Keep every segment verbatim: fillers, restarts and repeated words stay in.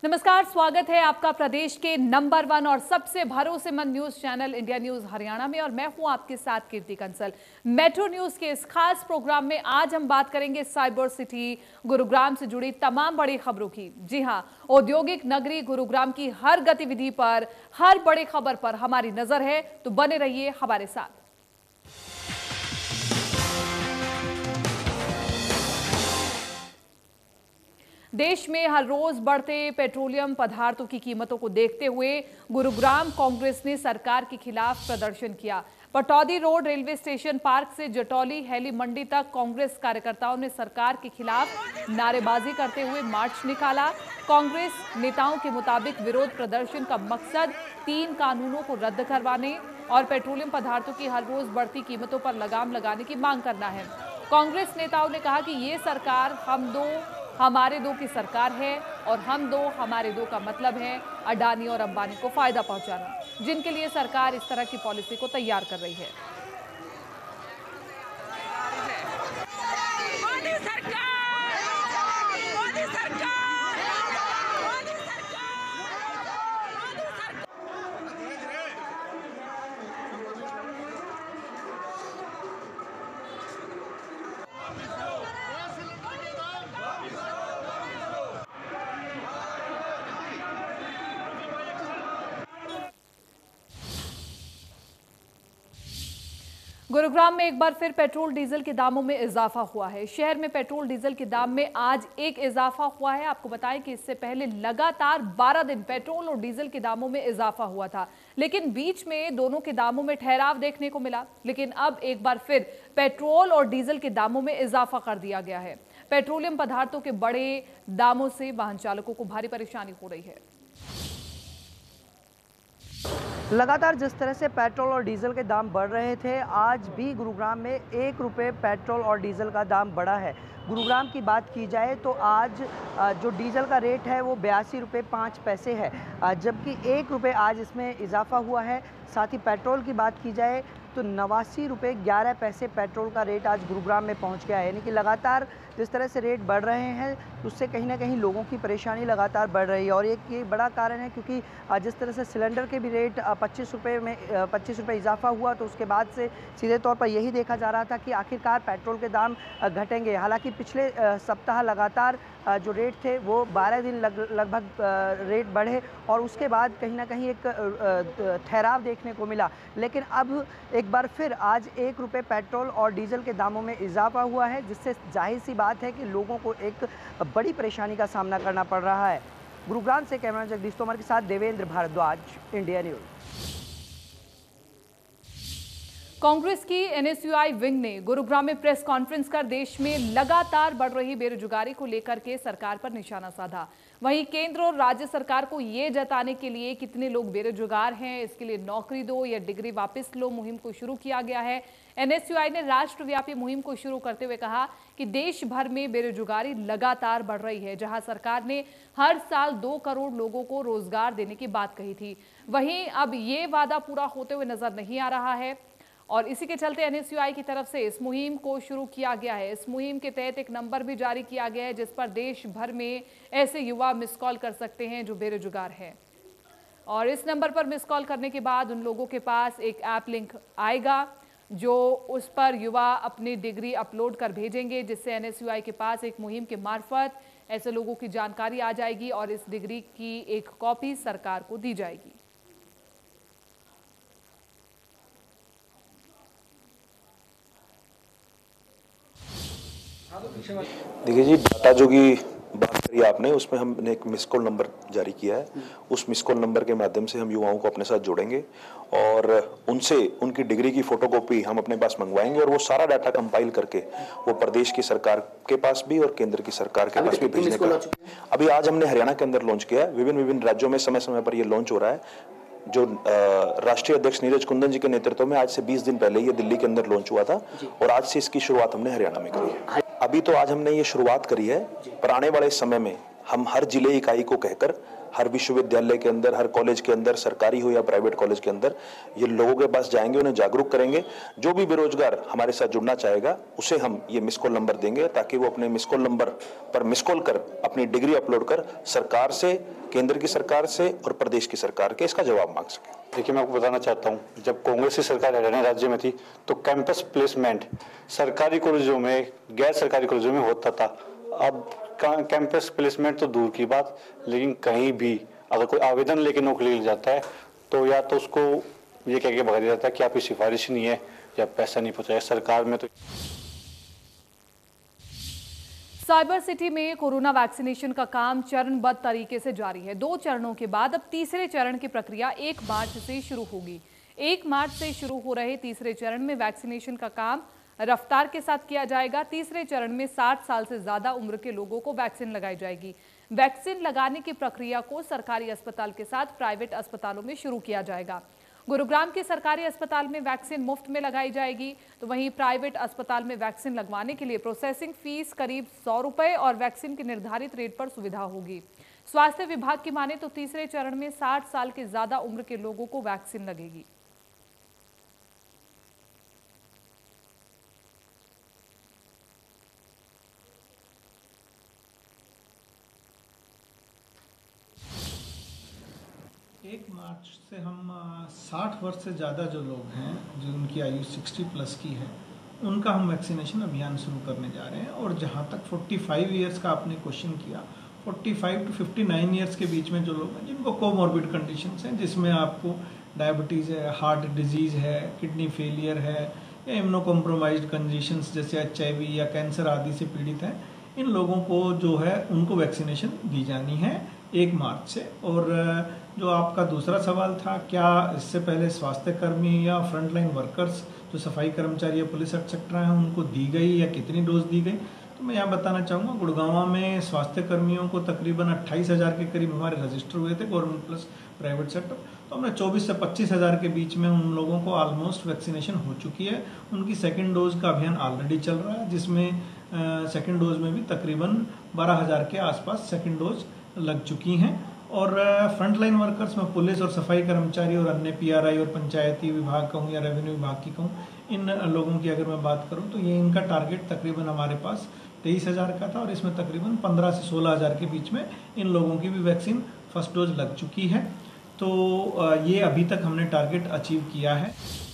नमस्कार, स्वागत है आपका प्रदेश के नंबर वन और सबसे भरोसेमंद news channel India News Haryana में। और मैं हूं आपके साथ कीर्ति कंसल। मेट्रो न्यूज के इस खास प्रोग्राम में आज हम बात करेंगे साइबर सिटी गुरुग्राम से जुड़ी तमाम बड़ी खबरों की। जी हां, औद्योगिक नगरी गुरुग्राम की हर गतिविधि पर, हर बड़ी खबर पर हमारी नजर है, तो बने रहिए हमारे साथ। देश में हर रोज बढ़ते पेट्रोलियम पदार्थों की कीमतों को देखते हुए गुरुग्राम कांग्रेस ने सरकार के खिलाफ प्रदर्शन किया। Pataudi road railway station park से जटौली हेली मंडी तक कांग्रेस कार्यकर्ताओं ने सरकार के खिलाफ नारेबाजी करते हुए मार्च निकाला। कांग्रेस नेताओं के मुताबिक विरोध प्रदर्शन का मकसद तीन कानूनों को रद्द करवाने और पेट्रोलियम पदार्थों की हर रोज बढ़ती कीमतों पर लगाम लगाने की मांग करना है। कांग्रेस नेताओं ने कहा कि ये सरकार हम दो हमारे दो की सरकार है और हम दो हमारे दो का मतलब है अडानी और अंबानी को फायदा पहुंचाना, जिनके लिए सरकार इस तरह की पॉलिसी को तैयार कर रही है। गुरुग्राम में एक बार फिर पेट्रोल डीजल के दामों में इजाफा हुआ है। शहर में पेट्रोल डीजल के दाम में आज एक इजाफा हुआ है। आपको बताएं कि इससे पहले लगातार बारह दिन पेट्रोल और डीजल के दामों में इजाफा हुआ था, लेकिन बीच में दोनों के दामों में ठहराव देखने को मिला। लेकिन अब एक बार फिर पेट्रोल और डीजल के दामों में इजाफा कर दिया गया है। पेट्रोलियम पदार्थों के बड़े दामों से वाहन चालकों को भारी परेशानी हो रही है। लगातार जिस तरह से पेट्रोल और डीजल के दाम बढ़ रहे थे, आज भी गुरुग्राम में एक रुपये पेट्रोल और डीजल का दाम बढ़ा है। गुरुग्राम की बात की जाए तो आज जो डीजल का रेट है वो बयासी रुपये पाँच पैसे है, जबकि एक रुपये आज इसमें इजाफा हुआ है। साथ ही पेट्रोल की बात की जाए तो नवासी रुपये ग्यारह पैसे पेट्रोल का रेट आज गुरुग्राम में पहुंच गया है। यानी कि लगातार जिस तरह से रेट बढ़ रहे हैं, उससे कहीं ना कहीं लोगों की परेशानी लगातार बढ़ रही है। और एक ये बड़ा कारण है क्योंकि जिस तरह से सिलेंडर के भी रेट पच्चीस रुपये में पच्चीस रुपये इजाफा हुआ, तो उसके बाद से सीधे तौर पर यही देखा जा रहा था कि आखिरकार पेट्रोल के दाम घटेंगे। हालांकि पिछले सप्ताह लगातार जो रेट थे वो बारह दिन लग, लगभग रेट बढ़े और उसके बाद कहीं ना कहीं एक ठहराव देखने को मिला। लेकिन अब एक बार फिर आज एक रुपये पेट्रोल और डीजल के दामों में इजाफा हुआ है, जिससे जाहिर सी बात है कि लोगों को एक बड़ी परेशानी का सामना करना पड़ रहा है। गुरुग्राम से कैमरा जगदीश तोमर के साथ देवेंद्र भारद्वाज, इंडिया न्यूज। कांग्रेस की एनएसयूआई विंग ने गुरुग्राम में प्रेस कॉन्फ्रेंस कर देश में लगातार बढ़ रही बेरोजगारी को लेकर के सरकार पर निशाना साधा। वहीं केंद्र और राज्य सरकार को ये जताने के लिए कितने लोग बेरोजगार हैं, इसके लिए नौकरी दो या डिग्री वापस लो मुहिम को शुरू किया गया है। एनएसयूआई ने राष्ट्रव्यापी मुहिम को शुरू करते हुए कहा कि देश भर में बेरोजगारी लगातार बढ़ रही है। जहां सरकार ने हर साल दो करोड़ लोगों को रोजगार देने की बात कही थी, वहीं अब ये वादा पूरा होते हुए नजर नहीं आ रहा है और इसी के चलते एनएसयूआई की तरफ से इस मुहिम को शुरू किया गया है। इस मुहिम के तहत एक नंबर भी जारी किया गया है जिस पर देश भर में ऐसे युवा मिस कॉल कर सकते हैं जो बेरोजगार हैं। और इस नंबर पर मिस कॉल करने के बाद उन लोगों के पास एक ऐप लिंक आएगा, जो उस पर युवा अपनी डिग्री अपलोड कर भेजेंगे, जिससे एनएसयूआई के पास एक मुहिम के मार्फत ऐसे लोगों की जानकारी आ जाएगी और इस डिग्री की एक कॉपी सरकार को दी जाएगी। देखिए जी, डाटा जो की बात करी आपने, उसमें हमने एक मिस कॉल नंबर जारी किया है। उस मिस कॉल नंबर के माध्यम से हम युवाओं को अपने साथ जोड़ेंगे और उनसे उनकी डिग्री की फोटोकॉपी हम अपने पास मंगवाएंगे और वो सारा डाटा कंपाइल करके वो प्रदेश की सरकार के पास भी और केंद्र की सरकार के पास भी भेजने का अभी आज हमने हरियाणा के अंदर लॉन्च किया है। विभिन्न विभिन्न राज्यों में समय समय पर ये लॉन्च हो रहा है। जो राष्ट्रीय अध्यक्ष नीरज कुंदन जी के नेतृत्व में आज से बीस दिन पहले ये दिल्ली के अंदर लॉन्च हुआ था और आज से इसकी शुरुआत हमने हरियाणा में करी है। अभी तो आज हमने ये शुरुआत करी है, पर आने वाले समय में हम हर जिले इकाई को कहकर हर विश्वविद्यालय के अंदर, हर कॉलेज के अंदर, सरकारी हो या प्राइवेट कॉलेज के अंदर, ये लोगों के पास जाएंगे, उन्हें जागरूक करेंगे। जो भी बेरोजगार हमारे साथ जुड़ना चाहेगा उसे हम ये मिस कॉल नंबर देंगे, ताकि वो अपने मिस कॉल नंबर पर मिस कॉल कर अपनी डिग्री अपलोड कर सरकार से, केंद्र की सरकार से और प्रदेश की सरकार के इसका जवाब मांग सके। देखिए, मैं आपको बताना चाहता हूँ, जब कांग्रेस की सरकार हरियाणा राज्य में थी तो कैंपस प्लेसमेंट सरकारी कॉलेजों में, गैर सरकारी कॉलेजों में होता था। अब कैंपस प्लेसमेंट तो दूर की बात, लेकिन कहीं भी अगर कोई आवेदन लेके नौकरी ले जाता है तो या तो उसको ये कह के भगा दिया जाता है कि आपकी सिफारिश नहीं है या पैसा नहीं पहुँचाया। सरकार में तो साइबर सिटी में कोरोना वैक्सीनेशन का काम चरणबद्ध तरीके से जारी है। दो चरणों के बाद अब तीसरे चरण की प्रक्रिया एक मार्च से शुरू होगी। एक मार्च से शुरू हो रहे तीसरे चरण में वैक्सीनेशन का काम रफ्तार के साथ किया जाएगा। तीसरे चरण में साठ साल से ज्यादा उम्र के लोगों को वैक्सीन लगाई जाएगी। वैक्सीन लगाने की प्रक्रिया को सरकारी अस्पताल के साथ प्राइवेट अस्पतालों में शुरू किया जाएगा। गुरुग्राम के सरकारी अस्पताल में वैक्सीन मुफ्त में लगाई जाएगी, तो वहीं प्राइवेट अस्पताल में वैक्सीन लगवाने के लिए प्रोसेसिंग फीस करीब सौ रुपए और वैक्सीन की निर्धारित रेट पर सुविधा होगी। स्वास्थ्य विभाग की माने तो तीसरे चरण में साठ साल के ज्यादा उम्र के लोगों को वैक्सीन लगेगी। एक मार्च से हम साठ वर्ष से ज़्यादा जो लोग हैं, जिनकी आयु साठ प्लस की है, उनका हम वैक्सीनेशन अभियान शुरू करने जा रहे हैं। और जहाँ तक पैंतालीस इयर्स का आपने क्वेश्चन किया, पैंतालीस टू उनसठ इयर्स के बीच में जो लोग हैं जिनको कोमॉर्बिड कंडीशंस हैं, जिसमें आपको डायबिटीज़ है, हार्ट डिजीज़ है, किडनी फेलियर है या इम्यूनो कॉम्प्रोमाइज्ड कंडीशंस जैसे एच आई वी या कैंसर आदि से पीड़ित हैं, इन लोगों को जो है उनको वैक्सीनेशन दी जानी है एक मार्च से। और जो आपका दूसरा सवाल था, क्या इससे पहले स्वास्थ्य कर्मी या फ्रंटलाइन वर्कर्स जो सफाई कर्मचारी या पुलिस एक्सेट्रा हैं उनको दी गई या कितनी डोज दी गई, तो मैं यहाँ बताना चाहूँगा, गुड़गांव में स्वास्थ्य कर्मियों को तकरीबन अट्ठाईस हज़ार के करीब हमारे रजिस्टर हुए थे, गवर्नमेंट प्लस प्राइवेट सेक्टर। तो हमने चौबीस से पच्चीस हज़ार के बीच में उन लोगों को ऑलमोस्ट वैक्सीनेशन हो चुकी है। उनकी सेकेंड डोज का अभियान ऑलरेडी चल रहा है, जिसमें सेकेंड डोज में भी तकरीबन बारह हज़ार के आसपास सेकेंड डोज लग चुकी हैं। और फ्रंट लाइन वर्कर्स में पुलिस और सफाई कर्मचारी और अन्य पीआरआई और पंचायती विभाग कहूँ या रेवेन्यू विभाग की कहूँ, इन लोगों की अगर मैं बात करूँ तो ये इनका टारगेट तकरीबन हमारे पास तेईस हज़ार का था और इसमें तकरीबन पंद्रह से सोलह हज़ार के बीच में इन लोगों की भी वैक्सीन फर्स्ट डोज लग चुकी है। तो ये अभी तक हमने टारगेट अचीव किया है।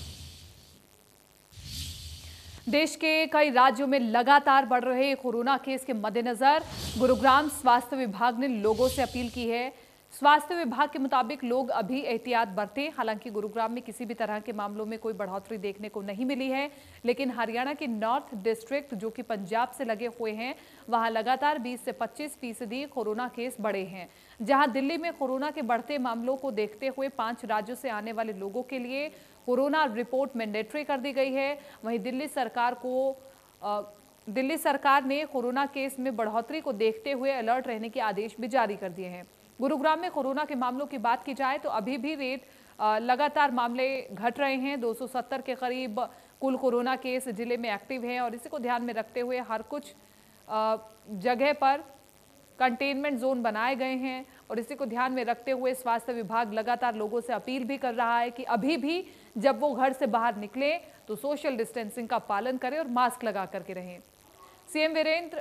देश के कई राज्यों में लगातार बढ़ रहे कोरोना केस के मद्देनजर गुरुग्राम स्वास्थ्य विभाग ने लोगों से अपील की है। स्वास्थ्य विभाग के मुताबिक लोग अभी एहतियात बरतें। हालांकि गुरुग्राम में किसी भी तरह के मामलों में कोई बढ़ोतरी देखने को नहीं मिली है, लेकिन हरियाणा के नॉर्थ डिस्ट्रिक्ट जो कि पंजाब से लगे हुए हैं, वहां लगातार बीस से पच्चीस फीसदी कोरोना केस बढ़े हैं। जहां दिल्ली में कोरोना के बढ़ते मामलों को देखते हुए पांच राज्यों से आने वाले लोगों के लिए कोरोना रिपोर्ट मैंडेटरी कर दी गई है। वहीं दिल्ली सरकार को आ, दिल्ली सरकार ने कोरोना केस में बढ़ोतरी को देखते हुए अलर्ट रहने के आदेश भी जारी कर दिए हैं। गुरुग्राम में कोरोना के मामलों की बात की जाए तो अभी भी रेट लगातार मामले घट रहे हैं। दो सौ सत्तर के करीब कुल कोरोना केस जिले में एक्टिव हैं और इसी को ध्यान में रखते हुए हर कुछ जगह पर कंटेनमेंट जोन बनाए गए हैं और इसी को ध्यान में रखते हुए स्वास्थ्य विभाग लगातार लोगों से अपील भी कर रहा है कि अभी भी जब वो घर से बाहर निकले तो सोशल डिस्टेंसिंग का पालन करें और मास्क लगा करके रहें। सीएम वीरेंद्र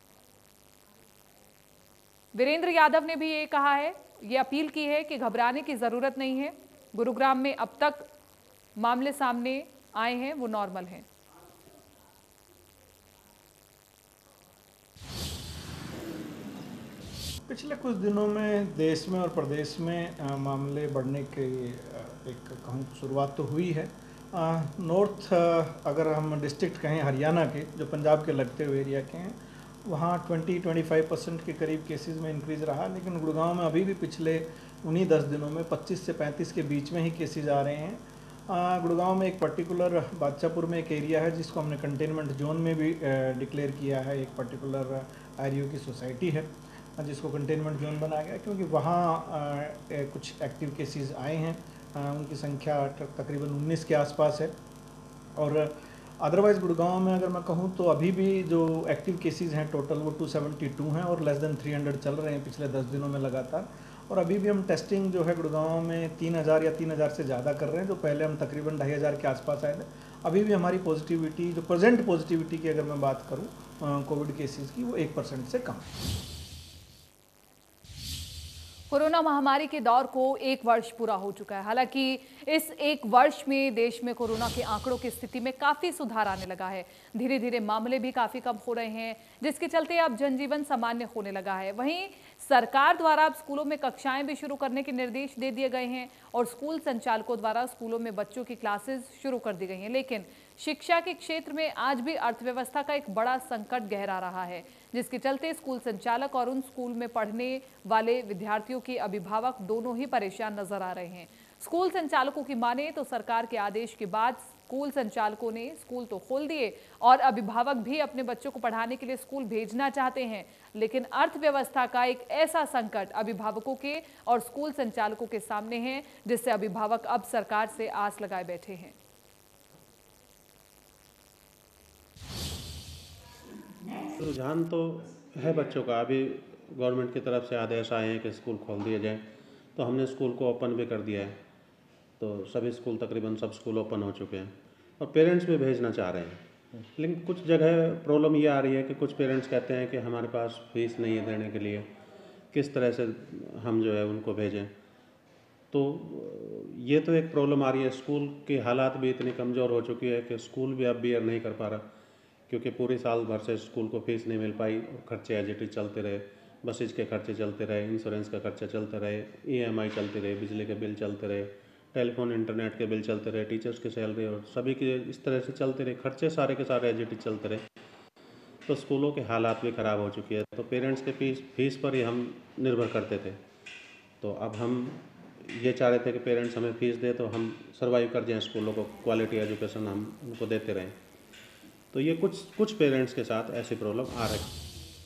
वीरेंद्र यादव ने भी ये कहा है, ये अपील की है कि घबराने की जरूरत नहीं है। गुरुग्राम में अब तक मामले सामने आए हैं वो नॉर्मल हैं। पिछले कुछ दिनों में देश में और प्रदेश में आ, मामले बढ़ने के एक कहूँ शुरुआत तो हुई है। आ, नॉर्थ आ, अगर हम डिस्ट्रिक्ट कहें हरियाणा के, जो पंजाब के लगते हुए एरिया के हैं, वहाँ बीस पच्चीस परसेंट के करीब केसेस में इंक्रीज़ रहा। लेकिन गुड़गांव में अभी भी पिछले उन्हीं दस दिनों में पच्चीस से पैंतीस के बीच में ही केसेस आ रहे हैं। गुड़गांव में एक पर्टिकुलर बादशाहपुर में एक एरिया है जिसको हमने कंटेनमेंट जोन में भी डिक्लेयर किया है। एक पर्टिकुलर आरयू की सोसाइटी है जिसको कंटेनमेंट जोन बनाया गया, क्योंकि वहाँ कुछ एक्टिव केसेस आए हैं। आ, उनकी संख्या तकरीबन उन्नीस के आसपास है। और अदरवाइज़ गुड़गांव में अगर मैं कहूँ तो अभी भी जो एक्टिव केसेस हैं टोटल वो दो सौ बहत्तर हैं और लेस देन तीन सौ चल रहे हैं पिछले दस दिनों में लगातार। और अभी भी हम टेस्टिंग जो है गुड़गांव में तीन हज़ार या तीन हज़ार से ज़्यादा कर रहे हैं, जो पहले हम तकरीबन ढाई हज़ार के आसपास आए थे। अभी भी हमारी पॉजिटिविटी, जो प्रेजेंट पॉजिटिविटी की अगर मैं बात करूँ कोविड केसेस की, वो एक परसेंट से कम है। कोरोना महामारी के दौर को एक वर्ष पूरा हो चुका है। हालांकि इस एक वर्ष में देश में कोरोना के आंकड़ों की स्थिति में काफी सुधार आने लगा है। धीरे धीरे मामले भी काफी कम हो रहे हैं, जिसके चलते अब जनजीवन सामान्य होने लगा है। वहीं सरकार द्वारा अब स्कूलों में कक्षाएं भी शुरू करने के निर्देश दे दिए गए हैं और स्कूल संचालकों द्वारा स्कूलों में बच्चों की क्लासेस शुरू कर दी गई हैं। लेकिन शिक्षा के क्षेत्र में आज भी अर्थव्यवस्था का एक बड़ा संकट गहरा रहा है, जिसके चलते स्कूल संचालक और उन स्कूल में पढ़ने वाले विद्यार्थियों के अभिभावक दोनों ही परेशान नजर आ रहे हैं। स्कूल संचालकों की माने तो सरकार के आदेश के बाद स्कूल संचालकों ने स्कूल तो खोल दिए और अभिभावक भी अपने बच्चों को पढ़ाने के लिए स्कूल भेजना चाहते हैं, लेकिन अर्थव्यवस्था का एक ऐसा संकट अभिभावकों के और स्कूल संचालकों के सामने है, जिससे अभिभावक अब सरकार से आस लगाए बैठे हैं। रुझान तो है बच्चों का। अभी गवर्नमेंट की तरफ से आदेश आए हैं कि स्कूल खोल दिए जाएं, तो हमने स्कूल को ओपन भी कर दिया है। तो सभी स्कूल, तकरीबन सब स्कूल ओपन हो चुके हैं और पेरेंट्स भी भेजना चाह रहे हैं। लेकिन कुछ जगह प्रॉब्लम ये आ रही है कि कुछ पेरेंट्स कहते हैं कि हमारे पास फीस नहीं है देने के लिए, किस तरह से हम जो है उनको भेजें। तो ये तो एक प्रॉब्लम आ रही है। स्कूल की हालात भी इतनी कमज़ोर हो चुकी है कि स्कूल भी अब बियर नहीं कर पा रहा, क्योंकि पूरी साल भर से स्कूल को फीस नहीं मिल पाई और खर्चे एज इट इज चलते रहे, बसेज के खर्चे चलते रहे, इंश्योरेंस का खर्चा चलते रहे, ईएमआई चलती रहे, बिजली के बिल चलते रहे, टेलीफोन इंटरनेट के बिल चलते रहे, टीचर्स की सैलरी और सभी के इस तरह से चलते रहे, खर्चे सारे के सारे एज इट इज चलते रहे। तो स्कूलों के हालात भी ख़राब हो चुकी है। तो पेरेंट्स के फीस फीस पर ही हम निर्भर करते थे। तो अब हम ये चाह रहे थे कि पेरेंट्स हमें फ़ीस दे तो हम सर्वाइव कर जाएँ, स्कूलों को क्वालिटी एजुकेशन हम उनको देते रहें। तो ये कुछ कुछ पेरेंट्स के साथ ऐसी प्रॉब्लम आ रही है।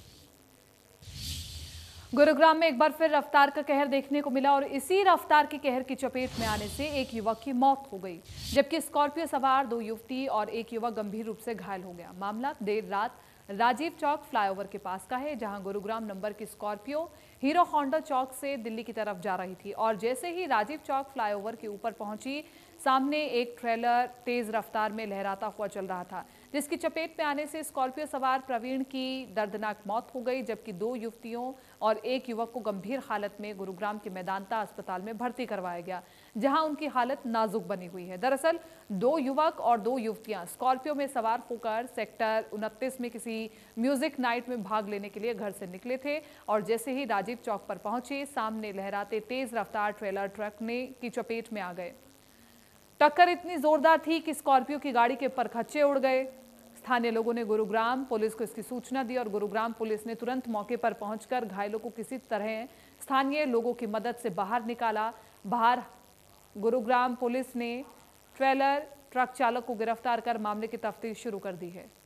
गुरुग्राम में एक बार फिर रफ्तार का कहर देखने को मिला और इसी रफ्तार के कहर की चपेट में आने से एक युवक की मौत हो गई, जबकि स्कॉर्पियो सवार दो युवती और एक युवक गंभीर रूप से घायल हो गया। मामला देर रात राजीव चौक फ्लाईओवर के पास का है, जहां गुरुग्राम नंबर की स्कॉर्पियो हीरो होंडा चौक से दिल्ली की तरफ जा रही थी और जैसे ही राजीव चौक फ्लाईओवर के ऊपर पहुंची, सामने एक ट्रेलर तेज रफ्तार में लहराता हुआ चल रहा था, जिसकी चपेट में आने से स्कॉर्पियो सवार प्रवीण की दर्दनाक मौत हो गई, जबकि दो युवतियों और एक युवक को गंभीर हालत में गुरुग्राम के मेदांता अस्पताल में भर्ती करवाया गया, जहां उनकी हालत नाजुक बनी हुई है। दरअसल दो युवक और दो युवतियां स्कॉर्पियो में सवार होकर सेक्टर उनतीस में किसी म्यूजिक नाइट में भाग लेने के लिए घर से निकले थे और जैसे ही राजीव चौक पर पहुंचे, सामने लहराते तेज रफ्तार ट्रेलर ट्रक ने की चपेट में आ गए। टक्कर इतनी जोरदार थी कि स्कॉर्पियो की गाड़ी के परखच्चे उड़ गए। स्थानीय लोगों ने गुरुग्राम पुलिस को इसकी सूचना दी और गुरुग्राम पुलिस ने तुरंत मौके पर पहुंचकर घायलों को किसी तरह स्थानीय लोगों की मदद से बाहर निकाला। बाहर गुरुग्राम पुलिस ने ट्रेलर ट्रक चालक को गिरफ्तार कर मामले की तफ्तीश शुरू कर दी है।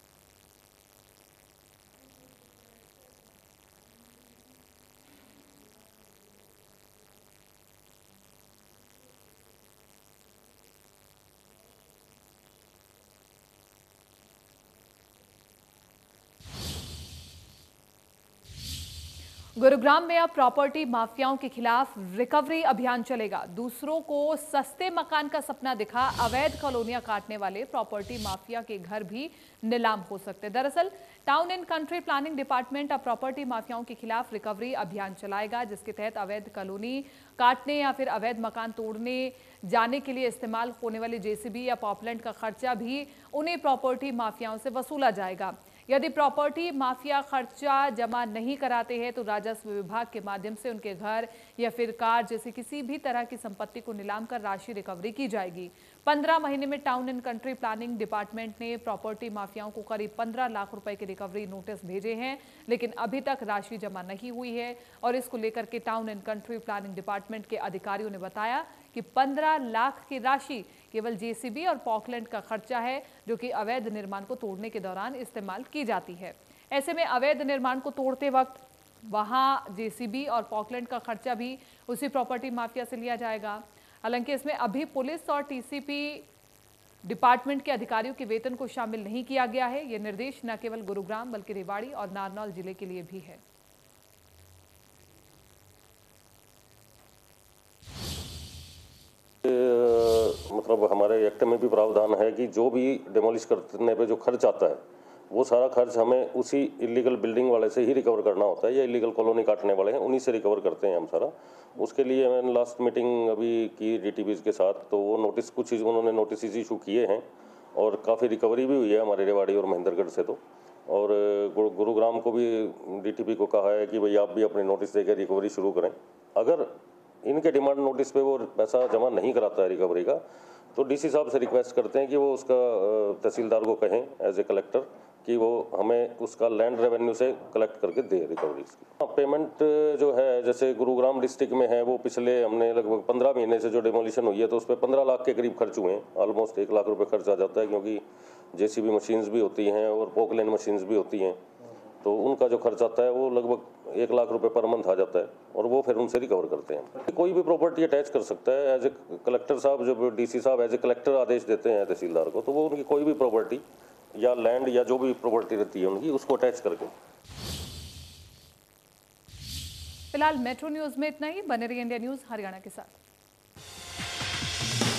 गुरुग्राम में अब प्रॉपर्टी माफियाओं के खिलाफ रिकवरी अभियान चलेगा। दूसरों को सस्ते मकान का सपना दिखा अवैध कॉलोनियां काटने वाले प्रॉपर्टी माफिया के घर भी नीलाम हो सकते हैं। दरअसल town and country planning department अब प्रॉपर्टी माफियाओं के खिलाफ रिकवरी अभियान चलाएगा, जिसके तहत अवैध कॉलोनी काटने या फिर अवैध मकान तोड़ने जाने के लिए इस्तेमाल होने वाले जेसीबी या पॉपलैंड का खर्चा भी उन्हें प्रॉपर्टी माफियाओं से वसूला जाएगा। यदि प्रॉपर्टी माफिया खर्चा जमा नहीं कराते हैं तो राजस्व विभाग के माध्यम से उनके घर या फिर कार जैसी किसी भी तरह की संपत्ति को नीलाम कर राशि रिकवरी की जाएगी। पंद्रह महीने में town and country planning department ने प्रॉपर्टी माफियाओं को करीब पंद्रह लाख रुपए के रिकवरी नोटिस भेजे हैं, लेकिन अभी तक राशि जमा नहीं हुई है और इसको लेकर के town and country planning department के अधिकारियों ने बताया कि पंद्रह लाख की राशि केवल जेसीबी और पॉकलैंड का खर्चा है, जो कि अवैध निर्माण को तोड़ने के दौरान इस्तेमाल की जाती है। ऐसे में अवैध निर्माण को तोड़ते वक्त वहां जेसीबी और पॉकलैंड का खर्चा भी उसी प्रॉपर्टी माफिया से लिया जाएगा। हालांकि इसमें अभी पुलिस और टीसीपी डिपार्टमेंट के अधिकारियों के वेतन को शामिल नहीं किया गया है। यह निर्देश न केवल गुरुग्राम बल्कि रेवाड़ी और नारनौल जिले के लिए भी है। मतलब हमारे एक्ट में भी प्रावधान है कि जो भी डिमोलिश करने पे जो खर्च आता है वो सारा खर्च हमें उसी इलीगल बिल्डिंग वाले से ही रिकवर करना होता है, या इलीगल कॉलोनी काटने वाले हैं उन्हीं से रिकवर करते हैं हम सारा। उसके लिए मैंने लास्ट मीटिंग अभी की डीटीपीज के साथ, तो वो नोटिस कुछ उन्होंने नोटिस इशू किए हैं और काफ़ी रिकवरी भी हुई है हमारे रेवाड़ी और महेंद्रगढ़ से। तो और गुरु गुरुग्राम को भी डीटीपी को कहा है कि भाई आप भी अपने नोटिस देकर रिकवरी शुरू करें। अगर इनके डिमांड नोटिस पे वो पैसा जमा नहीं कराता है रिकवरी का, तो डीसी साहब से रिक्वेस्ट करते हैं कि वो उसका तहसीलदार को कहें एज ए कलेक्टर कि वो हमें उसका लैंड रेवेन्यू से कलेक्ट करके दे रिकवरी की। पेमेंट जो है जैसे गुरुग्राम डिस्ट्रिक्ट में है, वो पिछले हमने लगभग पंद्रह महीने से जो डिमोलिशन हुई है तो उस पर पंद्रह लाख के करीब खर्च हुए हैं। ऑलमोस्ट एक लाख रुपए खर्च आ जाता है, क्योंकि जेसीबी मशीन्स भी होती हैं और पोकलेन मशीन्स भी होती हैं, तो उनका जो खर्च आता है वो लगभग एक लाख रुपए पर मंथ आ जाता है और वो फिर उनसे रिकवर करते हैं। कोई भी प्रॉपर्टी अटैच कर सकता है एज ए कलेक्टर साहब, जो डीसी साहब एज ए कलेक्टर आदेश देते हैं तहसीलदार को, तो वो उनकी कोई भी प्रॉपर्टी या लैंड या जो भी प्रॉपर्टी रहती है उनकी, उसको अटैच करके। फिलहाल मेट्रो न्यूज में इतना ही। बने रहिए इंडिया न्यूज हरियाणा के साथ।